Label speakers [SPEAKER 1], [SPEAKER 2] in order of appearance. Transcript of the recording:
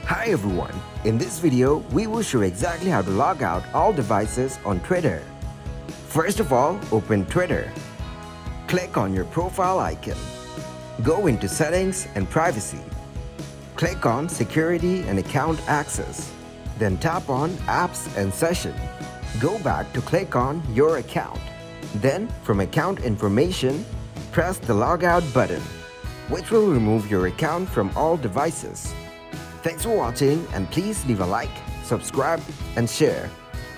[SPEAKER 1] Hi everyone, in this video we will show exactly how to log out all devices on Twitter. First of all, open Twitter. Click on your profile icon. Go into Settings and Privacy. Click on Security and Account Access. Then tap on Apps and Session. Go back to click on Your Account. Then from Account Information, press the Logout button, which will remove your account from all devices. Thanks for watching and please leave a like, subscribe and share.